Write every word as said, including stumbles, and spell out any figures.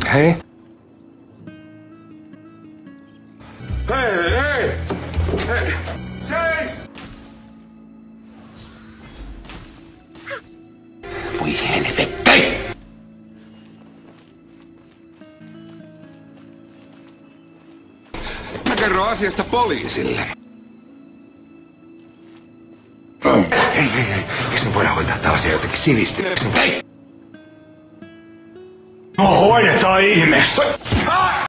Hei. Hei, hei! Hei! Seis! Voi helvetti! Mä kerron asiasta poliisille. Hei, hei, hei. Eikö me voida hoitaa tää asia jotenkin sivisti? Hei! No hoidetaan ihmeessä!